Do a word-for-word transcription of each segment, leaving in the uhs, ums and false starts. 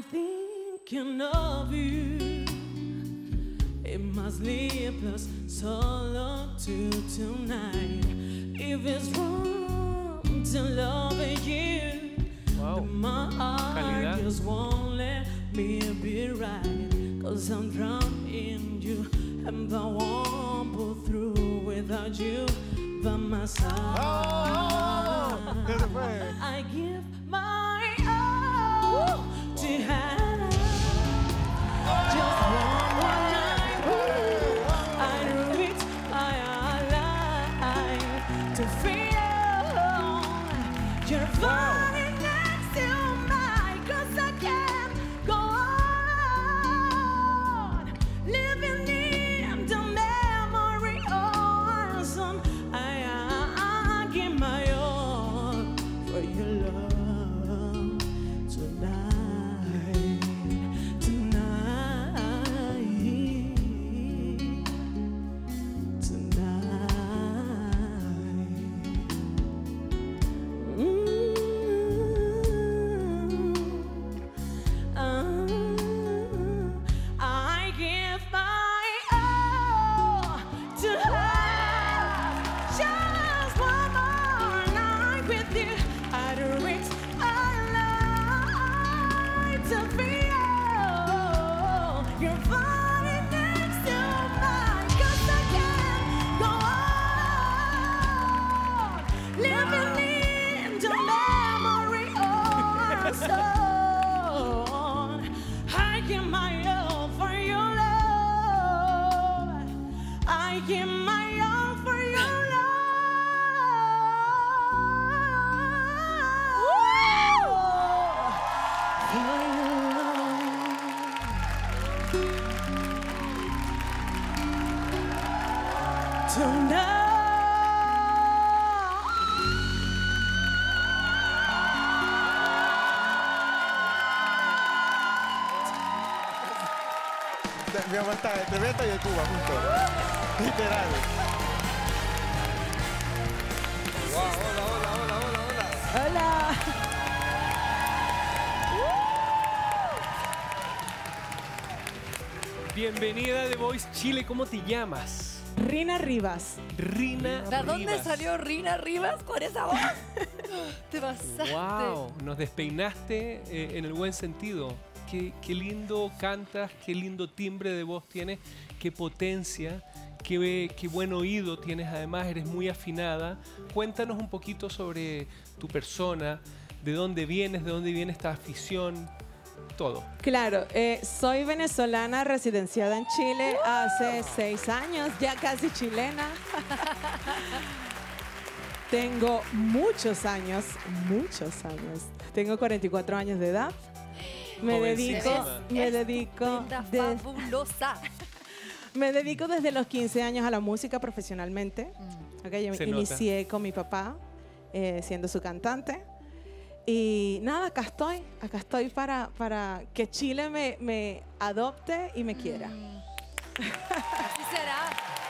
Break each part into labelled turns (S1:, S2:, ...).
S1: thinking of you in my sleepless solitude tonight. If it's wrong to love you,
S2: wow.
S1: then my heart
S2: Calidad.
S1: just won't let me be right. Cause I'm drowned in you and I won't pull through without you by my side.
S3: Oh,
S1: I give my all to have just one more night. I reach my life to feel your body next to mine. Cause I can't go on living in the memory of some. I, I, I give my all for your love tonight, tonight, tonight. Mm, uh, I give my all to have just one more night with you. I'd risk my life to feel your body next to mine. Cause I can't go on living in the memory of our son. I give my all for your love. I give my all for your love. For your love. Tonight.
S3: Mi amor está entre Beto y el Cuba juntos. Literal. Wow, hola, hola, hola, hola, hola.
S1: Hola.
S2: Bienvenida a The Voice Chile, ¿cómo te llamas?
S1: Rina Rivas.
S2: Rina
S4: ¿De dónde
S2: Rivas.
S4: salió Rina Rivas con esa voz? Te pasaste.
S2: Wow, nos despeinaste eh, en el buen sentido. Qué, qué lindo cantas, qué lindo timbre de voz tienes, qué potencia, qué, qué buen oído tienes además, eres muy afinada. Cuéntanos un poquito sobre tu persona, de dónde vienes, de dónde viene esta afición, todo.
S1: Claro, eh, soy venezolana residenciada en Chile hace seis años, ya casi chilena. Tengo muchos años, muchos años. Tengo cuarenta y cuatro años de edad. Me dedico,
S2: Jovencísima.
S1: me dedico,
S4: Estupenda,
S1: de-
S4: fabulosa.
S1: me dedico desde los quince años a la música profesionalmente. Ok, yo
S2: Se
S1: inicié con mi papá eh, siendo su cantante. Y nada, acá estoy, acá estoy para, para que Chile me, me adopte y me quiera.
S4: Así será.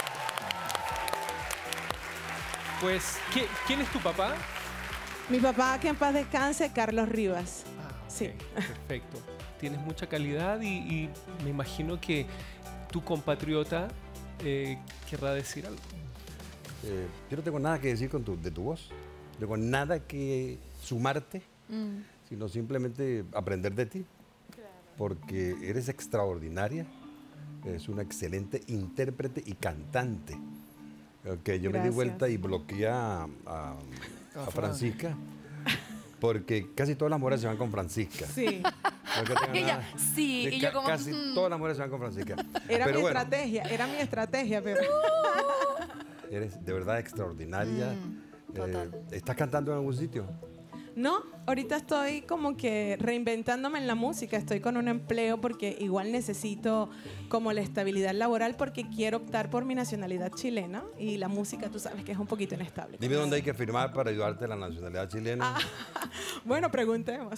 S2: Pues, ¿qué- ¿quién es tu papá?
S1: Mi papá, que en paz descanse, Carlos Rivas.
S2: Ah, ok,
S1: Sí.
S2: Perfecto. Tienes mucha calidad y, y me imagino que tu compatriota eh, querrá decir algo.
S5: Eh, yo no tengo nada que decir con tu, de tu voz, no tengo nada que sumarte,
S4: Mm.
S5: sino simplemente aprender de ti, porque eres extraordinaria, eres una excelente intérprete y cantante. Ok, yo me di
S1: Gracias.
S5: vuelta y bloqueé a, a- a Francisca, porque casi todas las mujeres se van con Francisca.
S1: Sí,
S5: No es que tenga
S4: Ella,
S5: nada-
S4: sí,
S5: de
S4: y
S5: ca-
S4: yo como,
S5: Casi
S4: mm.
S5: todas las mujeres se van con Francisca.
S1: era
S5: Pero
S1: mi
S5: bueno,
S1: estrategia, era mi estrategia, pero...
S5: eres de verdad extraordinaria.
S4: Mm, total.
S5: Eh, ¿Estás cantando en algún sitio?
S1: No, ahorita estoy como que reinventándome en la música. Estoy con un empleo porque igual necesito como la estabilidad laboral porque quiero optar por mi nacionalidad chilena y la música, tú sabes que es un poquito inestable.
S5: Dime dónde hay que firmar para ayudarte a la nacionalidad chilena.
S1: Bueno, preguntemos.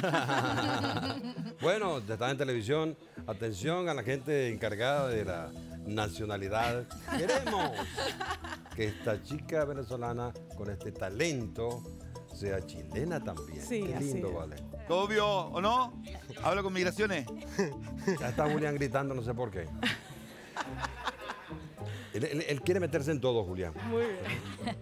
S5: Bueno, estás en televisión. Atención a la gente encargada de la nacionalidad. Queremos que esta chica venezolana con este talento sea chilena también.
S1: Sí,
S5: Qué
S1: así
S5: lindo,
S1: es.
S5: vale.
S3: ¿Obvio o no? Habla con migraciones.
S5: Ya está Julián gritando, no sé por qué. Él, él- él quiere meterse en todo, Julián.
S1: Muy bien.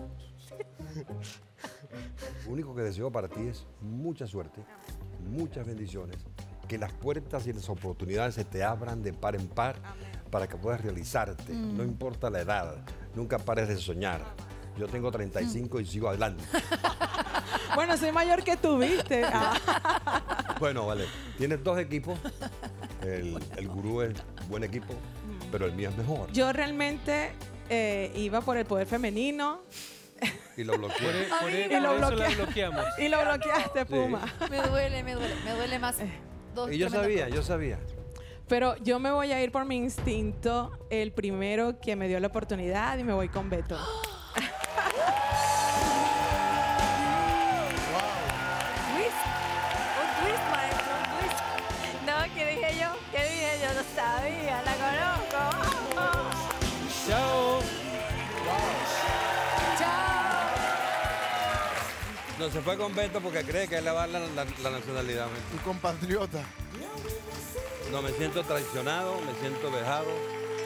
S5: Lo único que deseo para ti es mucha suerte, muchas bendiciones, que las puertas y las oportunidades se te abran de par en par para que puedas realizarte. No importa la edad, nunca pares de soñar. Yo tengo treinta y cinco y sigo adelante.
S1: Bueno, soy mayor que tú, ¿viste? Ah.
S5: Bueno, vale, tienes dos equipos. El, el gurú es buen equipo, pero el mío es mejor.
S1: Yo realmente eh, iba por el poder femenino
S5: Y lo
S2: Por,
S5: bloqueé.
S2: e- por e-
S1: Y
S2: por
S1: lo
S2: eso la
S1: bloquea-
S2: bloqueamos.
S1: y lo bloqueaste, Puma.
S4: Me duele, me duele, me duele más. Dos
S5: Y yo
S4: tremendas
S5: sabía,
S4: cosas.
S5: yo sabía.
S1: Pero yo me voy a ir por mi instinto, el primero que me dio la oportunidad, y me voy con Beto.
S4: Twist. Un twist, maestro, un twist. No, ¿qué dije yo? ¿Qué dije yo? No sabía, la conozco.
S2: Chao.
S4: Chao.
S5: No se fue con Beto porque cree que él le va a dar la, la- la nacionalidad.
S3: Tu compatriota.
S5: No, me siento traicionado, me siento vejado.